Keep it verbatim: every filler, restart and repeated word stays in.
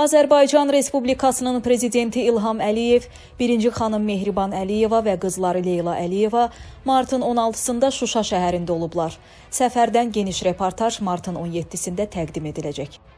Azərbaycan Respublikasının prezidenti İlham Əliyev, birinci xanım Mehriban Əliyeva və qızları Leyla Əliyeva martın on altısında Şuşa şəhərində olublar. Səfərdən geniş reportaj martın on yeddisində təqdim ediləcək.